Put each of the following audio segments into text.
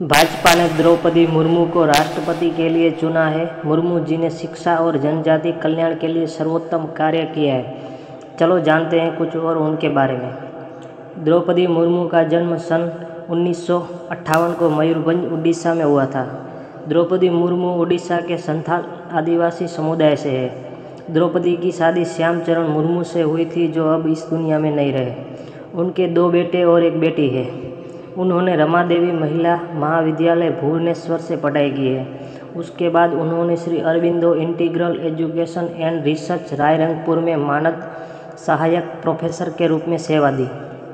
भाजपा ने द्रौपदी मुर्मू को राष्ट्रपति के लिए चुना है। मुर्मू जी ने शिक्षा और जनजाति कल्याण के लिए सर्वोत्तम कार्य किया है। चलो जानते हैं कुछ और उनके बारे में। द्रौपदी मुर्मू का जन्म सन 1958 को मयूरभंज उड़ीसा में हुआ था। द्रौपदी मुर्मू उड़ीसा के संथाल आदिवासी समुदाय से है। द्रौपदी की शादी श्यामचरण मुर्मू से हुई थी, जो अब इस दुनिया में नहीं रहे। उनके 2 बेटे और 1 बेटी है। उन्होंने रमादेवी महिला महाविद्यालय भुवनेश्वर से पढ़ाई की है। उसके बाद उन्होंने Shri Aurobindo integral education and research Rairangpur में मानद सहायक प्रोफेसर के रूप में सेवा दी।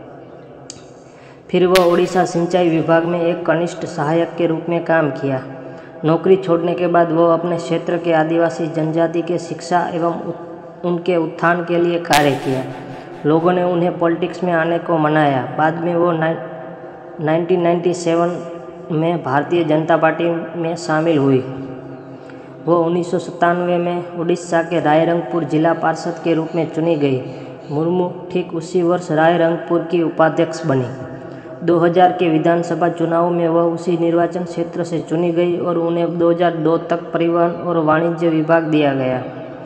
फिर वह उड़ीसा सिंचाई विभाग में एक कनिष्ठ सहायक के रूप में काम किया। नौकरी छोड़ने के बाद वह अपने क्षेत्र के आदिवासी जनजाति के शिक्षा एवं उनके उत्थान के लिए कार्य किया। लोगों ने उन्हें पॉलिटिक्स में आने को मनाया। बाद में वो 1997 में भारतीय जनता पार्टी में शामिल हुई। वो 1997 में उड़ीसा के रायरंगपुर जिला पार्षद के रूप में चुनी गई। मुर्मू ठीक उसी वर्ष रायरंगपुर की उपाध्यक्ष बनी। 2000 के विधानसभा चुनाव में वह उसी निर्वाचन क्षेत्र से चुनी गई और उन्हें 2002 तक परिवहन और वाणिज्य विभाग दिया गया।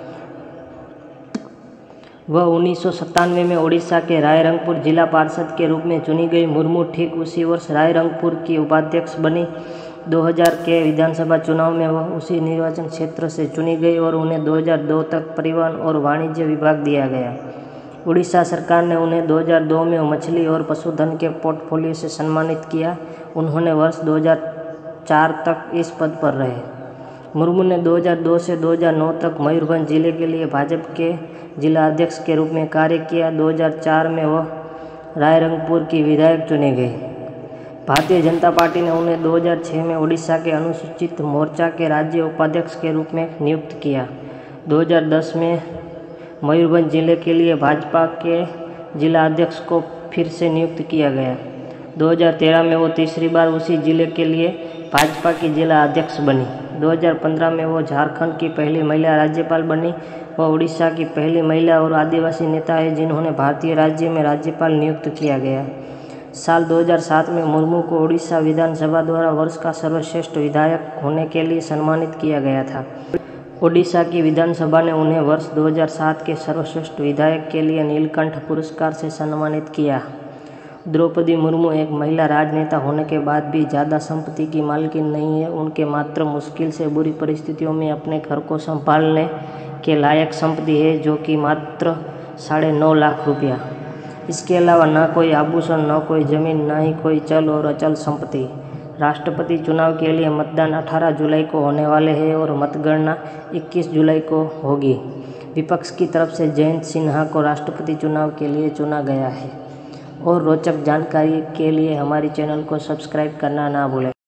वह 1997 में उड़ीसा के रायरंगपुर जिला पार्षद के रूप में चुनी गई। मुर्मू ठीक उसी वर्ष रायरंगपुर की उपाध्यक्ष बनी। 2000 के विधानसभा चुनाव में वह उसी निर्वाचन क्षेत्र से चुनी गई और उन्हें 2002 तक परिवहन और वाणिज्य विभाग दिया गया। उड़ीसा सरकार ने उन्हें 2002 में मछली और पशुधन के पोर्टफोलियो से सम्मानित किया। उन्होंने वर्ष 2004 तक इस पद पर रहे। मुर्मू ने 2002 से 2009 तक मयूरभंज जिले के लिए भाजपा के जिला अध्यक्ष के रूप में कार्य किया। 2004 में वह रायरंगपुर की विधायक चुनी गई। भारतीय जनता पार्टी ने उन्हें 2006 में उड़ीसा के अनुसूचित मोर्चा के राज्य उपाध्यक्ष के रूप में नियुक्त किया। 2010 में मयूरभंज जिले के लिए भाजपा के जिला अध्यक्ष को फिर से नियुक्त किया गया। 2013 में वो तीसरी बार उसी जिले के लिए भाजपा की जिला अध्यक्ष बनी। 2015 में वो झारखंड की पहली महिला राज्यपाल बनी। वह उड़ीसा की पहली महिला और आदिवासी नेता है जिन्होंने भारतीय राज्य में राज्यपाल नियुक्त किया गया। साल 2007 में मुर्मू को उड़ीसा विधानसभा द्वारा वर्ष का सर्वश्रेष्ठ विधायक होने के लिए सम्मानित किया गया था। उड़ीसा की विधानसभा ने उन्हें वर्ष 2007 के सर्वश्रेष्ठ विधायक के लिए नीलकंठ पुरस्कार से सम्मानित किया। द्रौपदी मुर्मू एक महिला राजनेता होने के बाद भी ज़्यादा संपत्ति की मालकिन नहीं है। उनके मात्र मुश्किल से बुरी परिस्थितियों में अपने घर को संभालने के लायक संपत्ति है, जो कि मात्र 9.5 लाख रुपया। इसके अलावा न कोई आभूषण, न कोई जमीन, न ही कोई चल और अचल संपत्ति। राष्ट्रपति चुनाव के लिए मतदान 18 जुलाई को होने वाले हैं और मतगणना 21 जुलाई को होगी। विपक्ष की तरफ से जयंत सिन्हा को राष्ट्रपति चुनाव के लिए चुना गया है। और रोचक जानकारी के लिए हमारे चैनल को सब्सक्राइब करना ना भूलें।